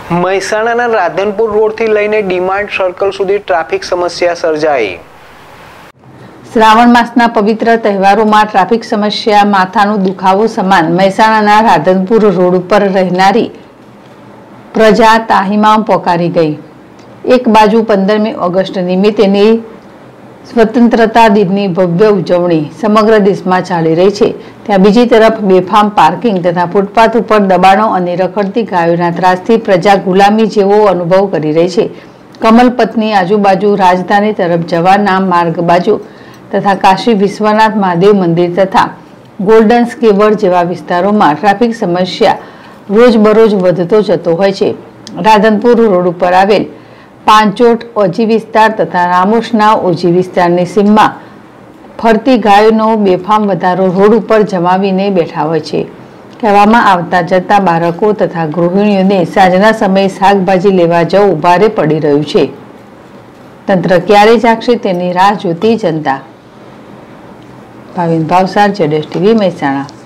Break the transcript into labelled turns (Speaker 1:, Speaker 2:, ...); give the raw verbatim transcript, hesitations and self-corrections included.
Speaker 1: મહેસાણાના રાધનપુર રોડથી લઈને ડીમાર્ટ સર્કલ સુધી ટ્રાફિક સમસ્યા સર્જાઈ।
Speaker 2: શ્રાવણ માસના પવિત્ર તહેવારોમાં ટ્રાફિક સમસ્યા માથાનો દુખાવો સમાન મહેસાણાના રાધનપુર રોડ ઉપર રહેનારી પ્રજા તાહીમાં પોકારી ગઈ। એક બાજુ પંદરમી ઓગસ્ટ નિમિત્તેની સ્વતંત્રતા દિનની ભવ્ય ઉજવણી સમગ્ર દેશમાં ચાલી રહી છે, ત્યાં બીજી તરફ બેફામ પાર્કિંગ તથા ફૂટપાથ ઉપર દબાણો અને રખડતી ગાયોના ત્રાસથી પ્રજા ગુલામી જેવો અનુભવ કરી રહી છે। કમલપથની આજુબાજુ રાજધાની તરફ જવાના માર્ગ બાજુ તથા કાશી વિશ્વનાથ મહાદેવ મંદિર તથા ગોલ્ડન સ્કેવર જેવા વિસ્તારોમાં ટ્રાફિક સમસ્યા રોજબરોજ વધતો જતો હોય છે। રાધનપુર રોડ ઉપર આવેલ પાંચોટ ઓજી વિસ્તાર તથા રામોશના ઓજી વિસ્તારની સીમમાં ફરતી ગાયોનો બેફામ વધારો રોડ ઉપર જમાવીને બેઠા હોય છે। કહેવામાં આવતા જતા બાળકો તથા ગૃહિણીઓને સાંજના સમયે શાકભાજી લેવા જવું ભારે પડી રહ્યું છે। તંત્ર ક્યારે જાગશે તેની રાહ જોતી જનતા। ભાવિન ભાવસાર, જેડેશ ટીવી, મહેસાણા।